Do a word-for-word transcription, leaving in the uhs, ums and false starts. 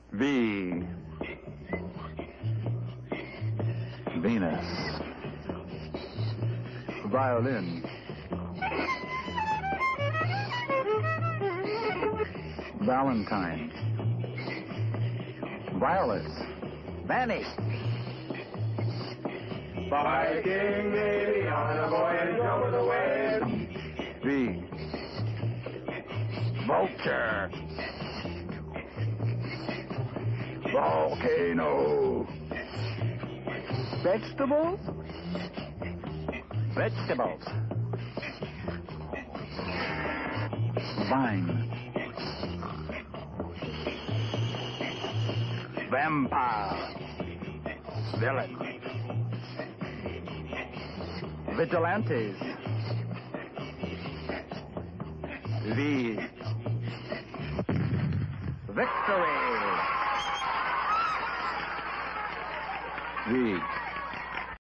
V. Venus. Violin. Valentine. Violet. Manny. Viking Navy on a voyage over the waves. V. Vulture. Volcano. Vegetables? Vegetables. Vine. Vampire. Villain. Vigilantes. V. Victory. V.